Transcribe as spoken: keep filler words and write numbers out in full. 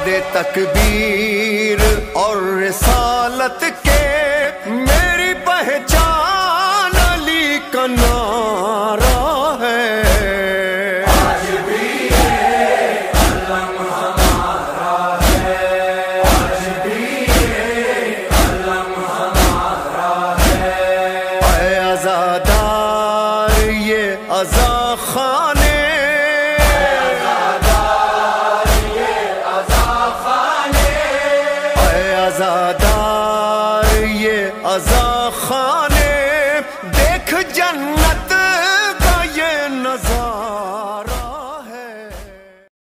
वादे तकबीर और रिसालत के मेरी पहचान अली का नारा है। आज भी ये अलम हमारा है, आज भी ये अलम हमारा है। ऐ अज़ादार ये अज़ा खाने, आज़ादार ये आज़ाद